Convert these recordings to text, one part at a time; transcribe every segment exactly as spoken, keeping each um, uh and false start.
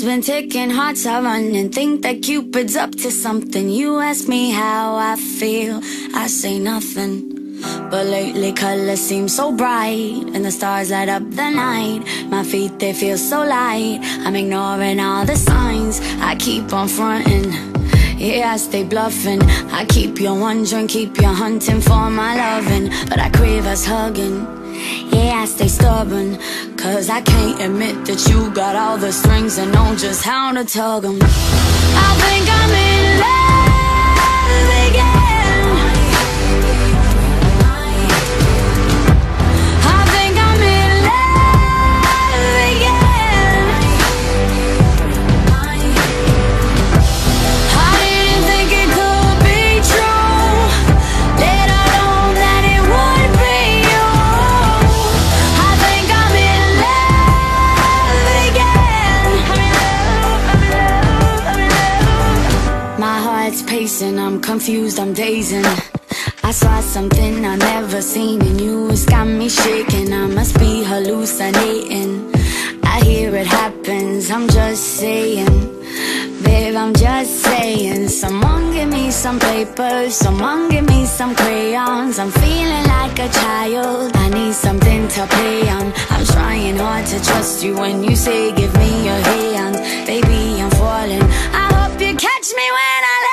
time's been ticking, hearts are running. Think that Cupid's up to something. You ask me how I feel, I say nothing. But lately colors seem so bright, and the stars light up the night. My feet, they feel so light. I'm ignoring all the signs, I keep on fronting. Yeah, I stay bluffing. I keep you wondering, keep you hunting for my loving. But I crave us hugging. Yeah, I stay stubborn, cause I can't admit that you got all the strings and know just how to tug them. I think I'm in love again. Pacing, I'm confused, I'm dazing. I saw something I never seen in you, it's got me shaking. I must be hallucinating. I hear it happens, I'm just saying. Babe, I'm just saying. Someone give me some paper, someone give me some crayons. I'm feeling like a child, I need something to play on. I'm trying hard to trust you when you say give me your hand. Baby, I'm falling, I hope you catch me when I land.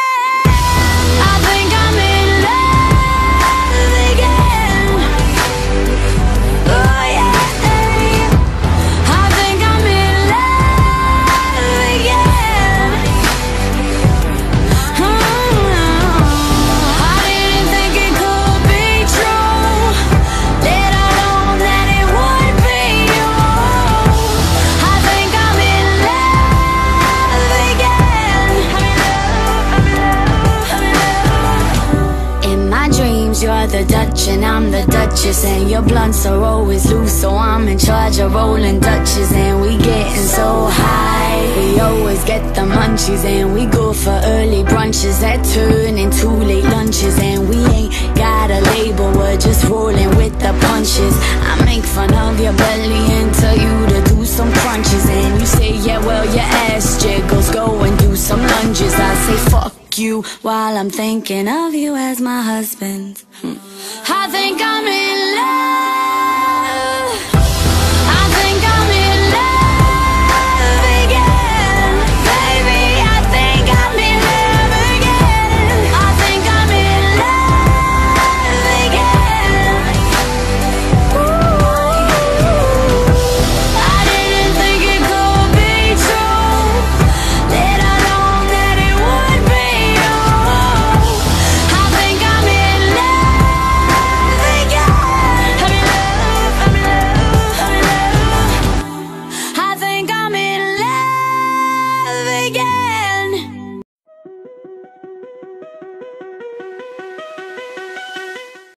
You're the Dutch and I'm the Duchess, and your blunts are always loose, so I'm in charge of rolling Dutches. And we getting so high, we always get the munchies, and we go for early brunches that turn into late lunches. And we ain't got a label, we're just rolling with the punches. I make fun of your belly and tell you to do some crunches, and you say yeah, well your ass jiggles, go and do some lunges. I say fuck you while I'm thinking of you as my husband. I think I'm in love.